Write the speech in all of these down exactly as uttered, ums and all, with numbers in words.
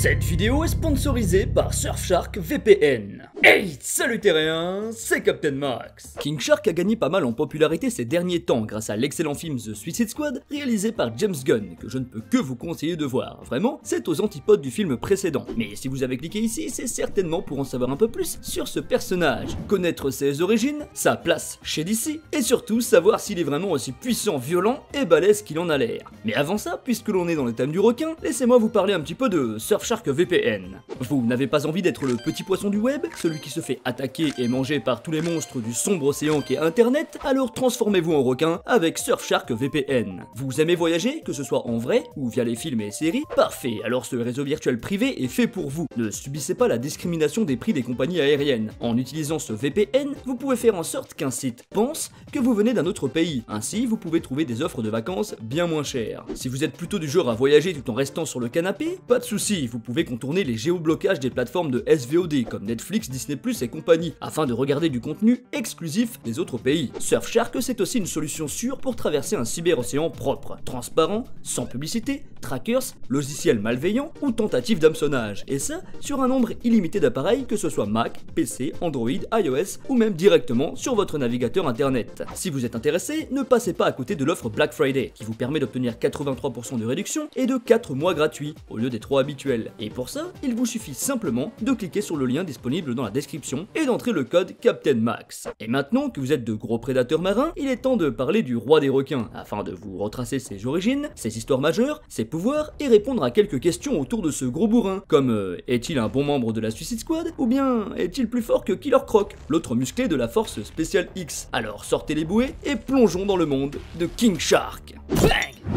Cette vidéo est sponsorisée par Surfshark V P N. Hey, salut terriens, c'est Captain Max. King Shark a gagné pas mal en popularité ces derniers temps grâce à l'excellent film The Suicide Squad réalisé par James Gunn, que je ne peux que vous conseiller de voir. Vraiment, c'est aux antipodes du film précédent. Mais si vous avez cliqué ici, c'est certainement pour en savoir un peu plus sur ce personnage, connaître ses origines, sa place chez D C, et surtout savoir s'il est vraiment aussi puissant, violent et balèze qu'il en a l'air. Mais avant ça, puisque l'on est dans le thème du requin, laissez-moi vous parler un petit peu de Surfshark V P N. Vous n'avez pas envie d'être le petit poisson du web, celui qui se fait attaquer et manger par tous les monstres du sombre océan qu'est Internet, alors transformez-vous en requin avec Surfshark V P N. Vous aimez voyager, que ce soit en vrai ou via les films et séries? Parfait, alors ce réseau virtuel privé est fait pour vous. Ne subissez pas la discrimination des prix des compagnies aériennes. En utilisant ce V P N, vous pouvez faire en sorte qu'un site pense que vous venez d'un autre pays. Ainsi, vous pouvez trouver des offres de vacances bien moins chères. Si vous êtes plutôt du genre à voyager tout en restant sur le canapé, pas de soucis, vous pouvez contourner les géoblocages des plateformes de S V O D comme Netflix, Disney plus, et compagnie, afin de regarder du contenu exclusif des autres pays. Surfshark, c'est aussi une solution sûre pour traverser un cyberocéan propre, transparent, sans publicité, trackers, logiciels malveillants ou tentatives d'hameçonnage, et ça sur un nombre illimité d'appareils, que ce soit Mac, P C, Android, iOS ou même directement sur votre navigateur internet. Si vous êtes intéressé, ne passez pas à côté de l'offre Black Friday, qui vous permet d'obtenir quatre-vingt-trois pour cent de réduction et de quatre mois gratuits, au lieu des trois habituels. Et pour ça, il vous suffit simplement de cliquer sur le lien disponible dans la description et d'entrer le code Captain Max. Et maintenant que vous êtes de gros prédateurs marins, il est temps de parler du roi des requins, afin de vous retracer ses origines, ses histoires majeures, ses pouvoirs et répondre à quelques questions autour de ce gros bourrin, comme euh, est-il un bon membre de la Suicide Squad, ou bien est-il plus fort que Killer Croc, l'autre musclé de la Force Spéciale X. Alors sortez les bouées et plongeons dans le monde de King Shark. Bang!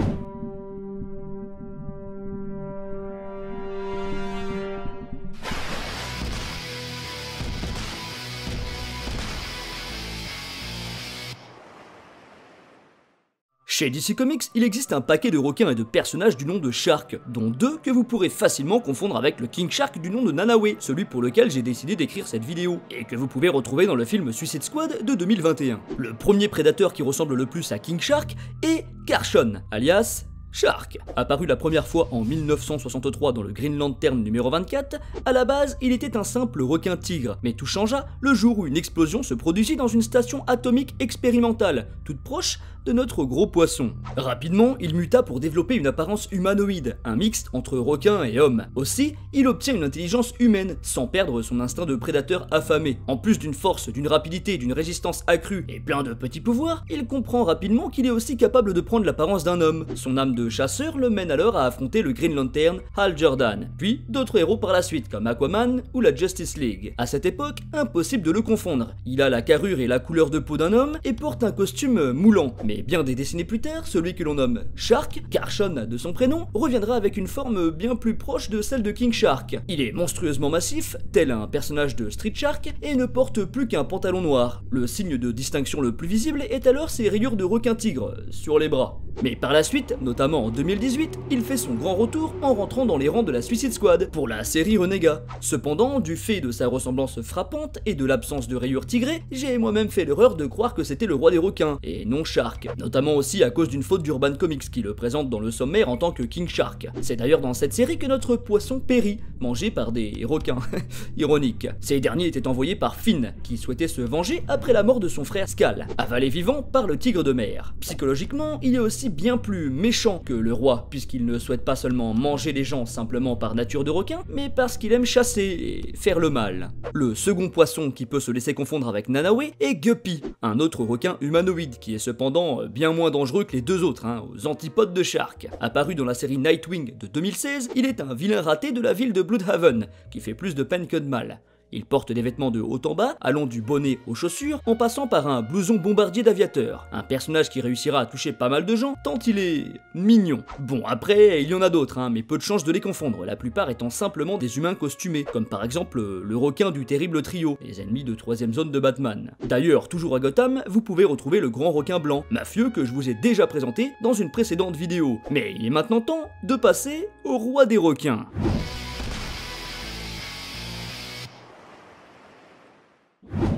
Chez D C Comics, il existe un paquet de requins et de personnages du nom de Shark, dont deux que vous pourrez facilement confondre avec le King Shark du nom de Nanaue, celui pour lequel j'ai décidé d'écrire cette vidéo, et que vous pouvez retrouver dans le film Suicide Squad de deux mille vingt et un. Le premier prédateur qui ressemble le plus à King Shark est Karshon, alias Shark. Apparu la première fois en mille neuf cent soixante-trois dans le Green Lantern numéro vingt-quatre, à la base il était un simple requin tigre, mais tout changea le jour où une explosion se produisit dans une station atomique expérimentale, toute proche de notre gros poisson. Rapidement, il muta pour développer une apparence humanoïde, un mixte entre requin et homme. Aussi, il obtient une intelligence humaine, sans perdre son instinct de prédateur affamé. En plus d'une force, d'une rapidité, d'une résistance accrue et plein de petits pouvoirs, il comprend rapidement qu'il est aussi capable de prendre l'apparence d'un homme. Son âme de chasseur le mène alors à affronter le Green Lantern, Hal Jordan, puis d'autres héros par la suite comme Aquaman ou la Justice League. À cette époque, impossible de le confondre. Il a la carrure et la couleur de peau d'un homme et porte un costume moulant. Mais bien des décennies plus tard, celui que l'on nomme Shark, Karshon de son prénom, reviendra avec une forme bien plus proche de celle de King Shark. Il est monstrueusement massif, tel un personnage de Street Shark, et ne porte plus qu'un pantalon noir. Le signe de distinction le plus visible est alors ses rayures de requin-tigre sur les bras. Mais par la suite, notamment en deux mille dix-huit, il fait son grand retour en rentrant dans les rangs de la Suicide Squad pour la série Renégat. Cependant, du fait de sa ressemblance frappante et de l'absence de rayures tigrées, j'ai moi-même fait l'erreur de croire que c'était le roi des requins, et non Shark, notamment aussi à cause d'une faute d'Urban Comics qui le présente dans le sommaire en tant que King Shark. C'est d'ailleurs dans cette série que notre poisson périt, mangé par des requins. Ironique. Ces derniers étaient envoyés par Finn, qui souhaitait se venger après la mort de son frère Skal, avalé vivant par le tigre de mer. Psychologiquement, il est aussi bien plus méchant que le roi, puisqu'il ne souhaite pas seulement manger les gens simplement par nature de requin, mais parce qu'il aime chasser et faire le mal. Le second poisson qui peut se laisser confondre avec Nanaue est Guppy, un autre requin humanoïde qui est cependant bien moins dangereux que les deux autres, hein, aux antipodes de Shark. Apparu dans la série Nightwing de deux mille seize, il est un vilain raté de la ville de Bloodhaven, qui fait plus de peine que de mal. Il porte des vêtements de haut en bas, allant du bonnet aux chaussures, en passant par un blouson bombardier d'aviateur. Un personnage qui réussira à toucher pas mal de gens, tant il est mignon. Bon, après, il y en a d'autres, hein, mais peu de chances de les confondre, la plupart étant simplement des humains costumés, comme par exemple le requin du terrible trio, les ennemis de troisième zone de Batman. D'ailleurs, toujours à Gotham, vous pouvez retrouver le grand requin blanc, mafieux que je vous ai déjà présenté dans une précédente vidéo. Mais il est maintenant temps de passer au roi des requins.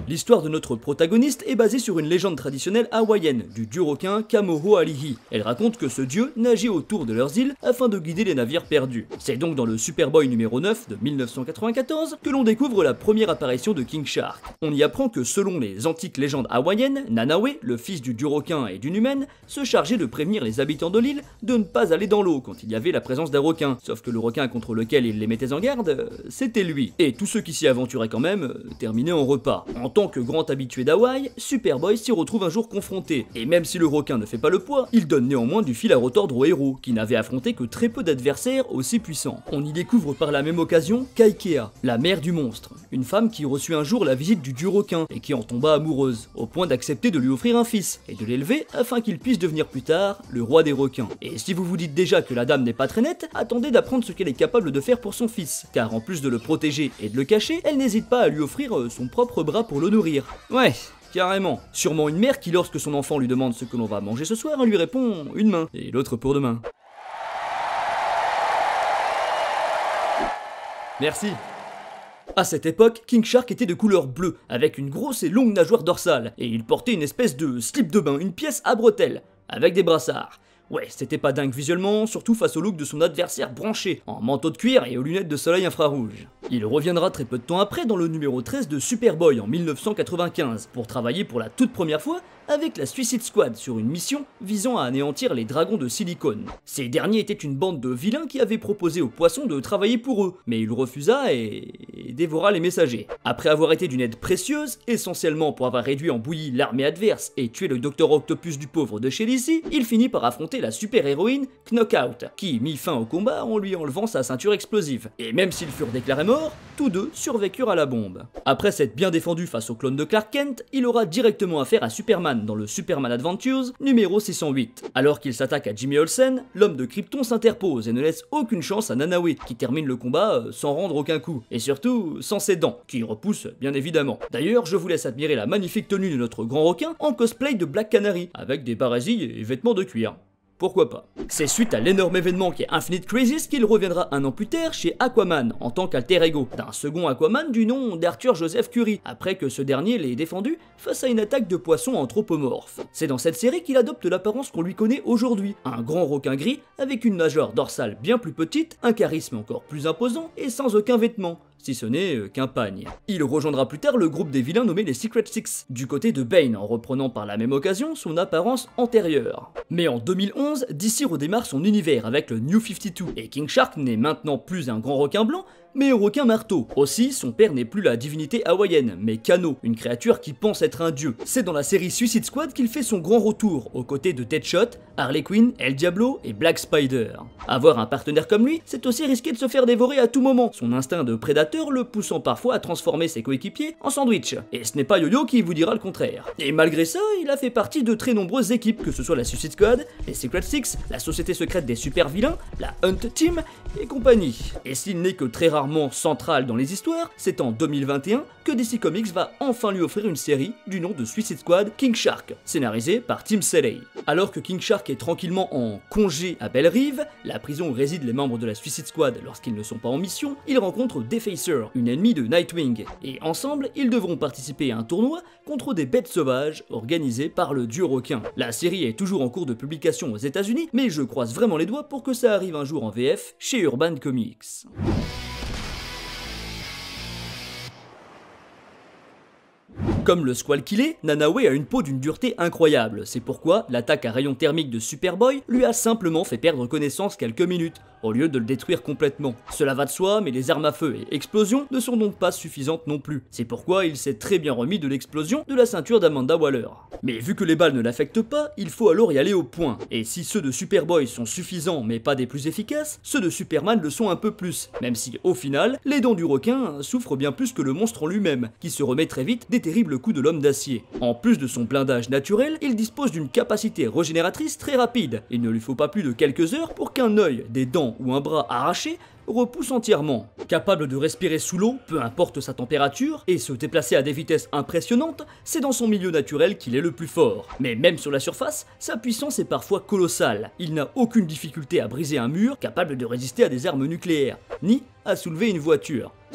L'histoire de notre protagoniste est basée sur une légende traditionnelle hawaïenne du dieu requin Kamohoalihi. Elle raconte que ce dieu nageait autour de leurs îles afin de guider les navires perdus. C'est donc dans le Superboy numéro neuf de mille neuf cent quatre-vingt-quatorze que l'on découvre la première apparition de King Shark. On y apprend que selon les antiques légendes hawaïennes, Nanaue, le fils du dieu requin et d'une humaine, se chargeait de prévenir les habitants de l'île de ne pas aller dans l'eau quand il y avait la présence d'un requin. Sauf que le requin contre lequel il les mettait en garde, euh, c'était lui. Et tous ceux qui s'y aventuraient quand même, euh, terminaient en repas. En tant que grand habitué d'Hawaï, Superboy s'y retrouve un jour confronté. Et même si le requin ne fait pas le poids, il donne néanmoins du fil à retordre au héros, qui n'avait affronté que très peu d'adversaires aussi puissants. On y découvre par la même occasion Kaikea, la mère du monstre, une femme qui reçut un jour la visite du dieu requin et qui en tomba amoureuse, au point d'accepter de lui offrir un fils et de l'élever afin qu'il puisse devenir plus tard le roi des requins. Et si vous vous dites déjà que la dame n'est pas très nette, attendez d'apprendre ce qu'elle est capable de faire pour son fils, car en plus de le protéger et de le cacher, elle n'hésite pas à lui offrir son propre bras pour le nourrir. Ouais, carrément. Sûrement une mère qui, lorsque son enfant lui demande ce que l'on va manger ce soir, lui répond une main, et l'autre pour demain. Merci. À cette époque, King Shark était de couleur bleue, avec une grosse et longue nageoire dorsale, et il portait une espèce de slip de bain, une pièce à bretelles, avec des brassards. Ouais, c'était pas dingue visuellement, surtout face au look de son adversaire branché, en manteau de cuir et aux lunettes de soleil infrarouge. Il reviendra très peu de temps après dans le numéro treize de Superboy en mille neuf cent quatre-vingt-quinze, pour travailler pour la toute première fois avec la Suicide Squad sur une mission visant à anéantir les dragons de silicone. Ces derniers étaient une bande de vilains qui avaient proposé aux poissons de travailler pour eux, mais il refusa et... et dévora les messagers. Après avoir été d'une aide précieuse, essentiellement pour avoir réduit en bouillie l'armée adverse et tué le docteur Octopus du pauvre de chez D C, il finit par affronter la super-héroïne Knockout, qui mit fin au combat en lui enlevant sa ceinture explosive. Et même s'ils furent déclarés morts, tous deux survécurent à la bombe. Après s'être bien défendu face au clone de Clark Kent, il aura directement affaire à Superman dans le Superman Adventures numéro six cent huit. Alors qu'il s'attaque à Jimmy Olsen, l'homme de Krypton s'interpose et ne laisse aucune chance à Nanaue, qui termine le combat sans rendre aucun coup, et surtout sans ses dents, qui repoussent bien évidemment. D'ailleurs, je vous laisse admirer la magnifique tenue de notre grand requin en cosplay de Black Canary, avec des parasilles et vêtements de cuir. Pourquoi pas. C'est suite à l'énorme événement qui est Infinite Crisis qu'il reviendra un an plus tard chez Aquaman en tant qu'alter ego d'un second Aquaman du nom d'Arthur Joseph Curry, après que ce dernier l'ait défendu face à une attaque de poissons anthropomorphes. C'est dans cette série qu'il adopte l'apparence qu'on lui connaît aujourd'hui, un grand requin gris avec une nageoire dorsale bien plus petite, un charisme encore plus imposant et sans aucun vêtement, si ce n'est euh, qu'un pagne. Il rejoindra plus tard le groupe des vilains nommé les Secret Six, du côté de Bane, en reprenant par la même occasion son apparence antérieure. Mais en deux mille onze, D C redémarre son univers avec le New cinquante-deux, et King Shark n'est maintenant plus un grand requin blanc, mais un requin marteau. Aussi, son père n'est plus la divinité hawaïenne, mais Kano, une créature qui pense être un dieu. C'est dans la série Suicide Squad qu'il fait son grand retour, aux côtés de Deadshot, Harley Quinn, El Diablo et Black Spider. Avoir un partenaire comme lui, c'est aussi risquer de se faire dévorer à tout moment, son instinct de prédateur le poussant parfois à transformer ses coéquipiers en sandwich. Et ce n'est pas Yo-Yo qui vous dira le contraire. Et malgré ça, il a fait partie de très nombreuses équipes, que ce soit la Suicide Squad, les Secret Six, la société secrète des super vilains, la Hunt Team et compagnie. Et s'il n'est que très rarement central dans les histoires, c'est en deux mille vingt et un que D C Comics va enfin lui offrir une série du nom de Suicide Squad King Shark, scénarisée par Tim Seeley. Alors que King Shark est tranquillement en congé à Belle Rive, la prison où résident les membres de la Suicide Squad lorsqu'ils ne sont pas en mission, il rencontre Defacer, une ennemie de Nightwing, et ensemble, ils devront participer à un tournoi contre des bêtes sauvages organisé par le dieu requin. La série est toujours en cours de publication aux États-Unis, mais je croise vraiment les doigts pour que ça arrive un jour en V F chez Urban Comics. Comme le squale qu'il est, Nanaue a une peau d'une dureté incroyable, c'est pourquoi l'attaque à rayon thermique de Superboy lui a simplement fait perdre connaissance quelques minutes, au lieu de le détruire complètement. Cela va de soi, mais les armes à feu et explosions ne sont donc pas suffisantes non plus. C'est pourquoi il s'est très bien remis de l'explosion de la ceinture d'Amanda Waller. Mais vu que les balles ne l'affectent pas, il faut alors y aller au point. Et si ceux de Superboy sont suffisants mais pas des plus efficaces, ceux de Superman le sont un peu plus, même si au final, les dents du requin souffrent bien plus que le monstre en lui-même, qui se remet très vite des terribles coups de l'homme d'acier. En plus de son blindage naturel, il dispose d'une capacité régénératrice très rapide. Il ne lui faut pas plus de quelques heures pour qu'un œil, des dents ou un bras arraché repousse entièrement. Capable de respirer sous l'eau, peu importe sa température, et se déplacer à des vitesses impressionnantes, c'est dans son milieu naturel qu'il est le plus fort. Mais même sur la surface, sa puissance est parfois colossale. Il n'a aucune difficulté à briser un mur, capable de résister à des armes nucléaires, ni à soulever une voiture.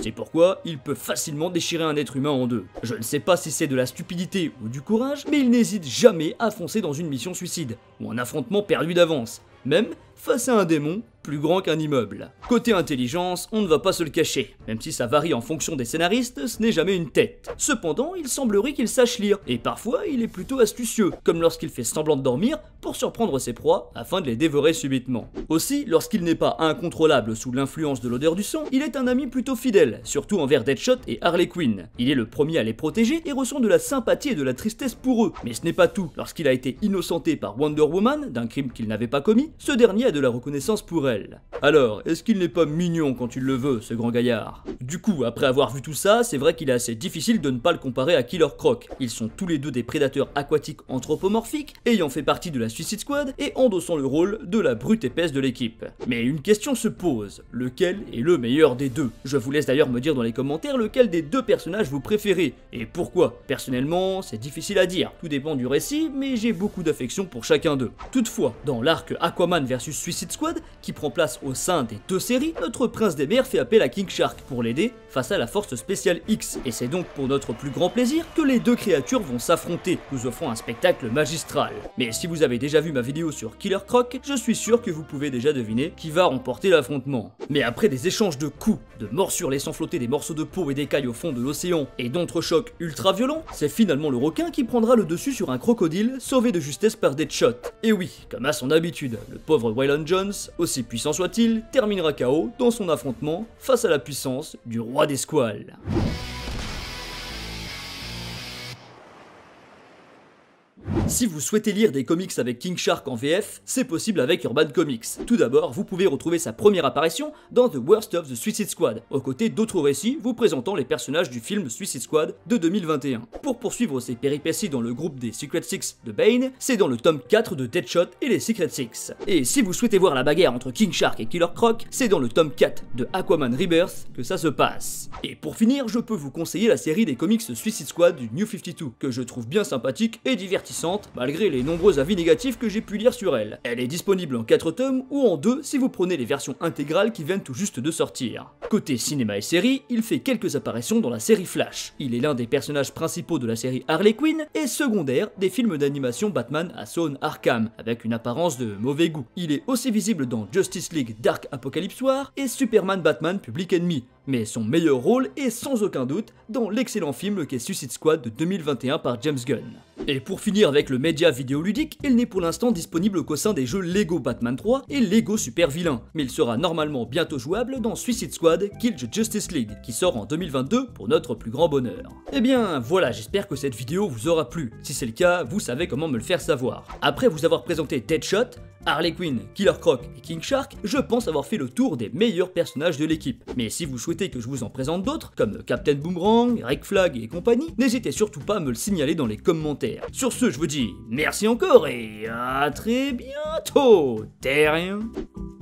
C'est pourquoi il peut facilement déchirer un être humain en deux. Je ne sais pas si c'est de la stupidité ou du courage, mais il n'hésite jamais à foncer dans une mission suicide, ou un affrontement perdu d'avance, même face à un démon plus grand qu'un immeuble. Côté intelligence, on ne va pas se le cacher. Même si ça varie en fonction des scénaristes, ce n'est jamais une tête. Cependant, il semblerait qu'il sache lire, et parfois il est plutôt astucieux, comme lorsqu'il fait semblant de dormir pour surprendre ses proies afin de les dévorer subitement. Aussi, lorsqu'il n'est pas incontrôlable sous l'influence de l'odeur du sang, il est un ami plutôt fidèle, surtout envers Deadshot et Harley Quinn. Il est le premier à les protéger et ressent de la sympathie et de la tristesse pour eux. Mais ce n'est pas tout. Lorsqu'il a été innocenté par Wonder Woman d'un crime qu'il n'avait pas commis, ce dernier a de la reconnaissance pour elle. Alors, est-ce qu'il n'est pas mignon quand il le veut, ce grand gaillard? Du coup, après avoir vu tout ça, c'est vrai qu'il est assez difficile de ne pas le comparer à Killer Croc. Ils sont tous les deux des prédateurs aquatiques anthropomorphiques, ayant fait partie de la Suicide Squad et endossant le rôle de la brute épaisse de l'équipe. Mais une question se pose, lequel est le meilleur des deux? Je vous laisse d'ailleurs me dire dans les commentaires lequel des deux personnages vous préférez, et pourquoi. Personnellement, c'est difficile à dire, tout dépend du récit, mais j'ai beaucoup d'affection pour chacun d'eux. Toutefois, dans l'arc Aquaman versus Suicide Squad, qui prend place au sein des deux séries, notre prince des mers fait appel à King Shark pour l'aider face à la force spéciale X, et c'est donc pour notre plus grand plaisir que les deux créatures vont s'affronter, nous offrant un spectacle magistral. Mais si vous avez déjà vu ma vidéo sur Killer Croc, je suis sûr que vous pouvez déjà deviner qui va remporter l'affrontement. Mais après des échanges de coups, de morsures laissant flotter des morceaux de peau et d'écailles au fond de l'océan, et d'entrechocs ultra violents, c'est finalement le requin qui prendra le dessus sur un crocodile, sauvé de justesse par Deadshot. Et oui, comme à son habitude, le pauvre Waylon Jones, aussi puissant soit-il, terminera K O dans son affrontement face à la puissance du roi des squales. Si vous souhaitez lire des comics avec King Shark en V F, c'est possible avec Urban Comics. Tout d'abord, vous pouvez retrouver sa première apparition dans The Worst of the Suicide Squad, aux côtés d'autres récits vous présentant les personnages du film Suicide Squad de deux mille vingt et un. Pour poursuivre ses péripéties dans le groupe des Secret Six de Bane, c'est dans le tome quatre de Deadshot et les Secret Six. Et si vous souhaitez voir la bagarre entre King Shark et Killer Croc, c'est dans le tome quatre de Aquaman Rebirth que ça se passe. Et pour finir, je peux vous conseiller la série des comics Suicide Squad du New cinquante-deux, que je trouve bien sympathique et divertissante, malgré les nombreux avis négatifs que j'ai pu lire sur elle. Elle est disponible en quatre tomes ou en deux si vous prenez les versions intégrales qui viennent tout juste de sortir. Côté cinéma et série, il fait quelques apparitions dans la série Flash. Il est l'un des personnages principaux de la série Harley Quinn et secondaire des films d'animation Batman à Asylum Arkham, avec une apparence de mauvais goût. Il est aussi visible dans Justice League Dark Apocalypse War et Superman Batman Public Enemy. Mais son meilleur rôle est sans aucun doute dans l'excellent film qu'est Suicide Squad de deux mille vingt et un par James Gunn. Et pour finir avec le média vidéoludique, il n'est pour l'instant disponible qu'au sein des jeux Lego Batman trois et Lego Super Villain, mais il sera normalement bientôt jouable dans Suicide Squad Kill the Justice League, qui sort en deux mille vingt-deux pour notre plus grand bonheur. Et bien voilà, j'espère que cette vidéo vous aura plu. Si c'est le cas, vous savez comment me le faire savoir. Après vous avoir présenté Deadshot, Harley Quinn, Killer Croc et King Shark, je pense avoir fait le tour des meilleurs personnages de l'équipe. Mais si vous souhaitez que je vous en présente d'autres, comme Captain Boomerang, Rick Flag et compagnie, n'hésitez surtout pas à me le signaler dans les commentaires. Sur ce, je vous dis merci encore et à très bientôt, terrien.